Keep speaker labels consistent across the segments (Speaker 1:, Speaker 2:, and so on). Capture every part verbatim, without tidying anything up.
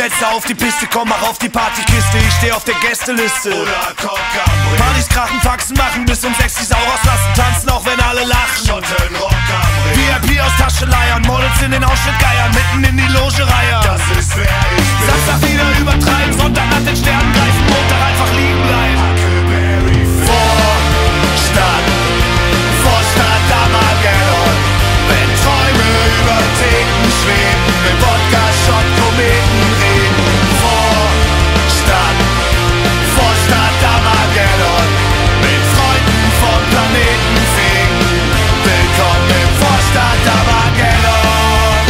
Speaker 1: Geilste auf die Piste, komm, mach auf die Partykiste. Ich steh auf der Gästeliste.
Speaker 2: Oder Coca-Brie.
Speaker 1: Partys krachen, Faxen machen, bis um sechs die Sau rauslassen. Tanzen, auch wenn alle lachen.
Speaker 2: Schotten, Rock-am-Ring.
Speaker 1: V I P aus Tasche leiern, Models in den Ausschnitt geiern, mitten in die Loge reiern.
Speaker 2: Das ist wer ich bin.
Speaker 1: Samstag wieder übertreiben, Sonntag nach den Sternen greifen, Montag einfach liegen bleiben.
Speaker 2: Huckleberry Finn.
Speaker 1: Vorstadt, Vorstadt Armageddon. Wenn Träume über Theken schweben, mit Wodka, Shot, Kometen reden. Vorstadt, Vorstadt Armageddon. Mit Freunden vom Planeten fegen. Willkommen im Vorstadt Armageddon.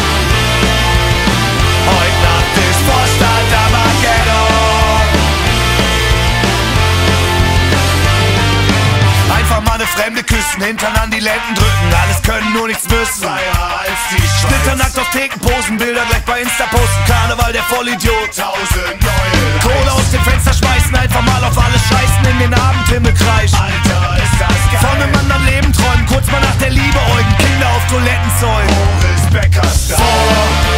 Speaker 1: Heute Nacht ist Vorstadt Armageddon. Einfach mal eine Fremde küssen, Hintern an die Lenden drücken. Alles können, nur nichts müssen.
Speaker 2: Freier als die Schweiz.
Speaker 1: Schnitternackt auf Theken posen, Bilder gleich bei Insta posten. Karneval der Vollidiot.
Speaker 2: Tausend neue
Speaker 1: Kohle aus dem Fenster schmeißen, einfach mal auf alles scheißen, in den Abendhimmel kreischen.
Speaker 2: Alter, ist das geil.
Speaker 1: Von einem anderen Leben träumen, kurz mal nach der Liebe äugen, Kinder auf Toiletten zeugen.
Speaker 2: Boris Becker Style.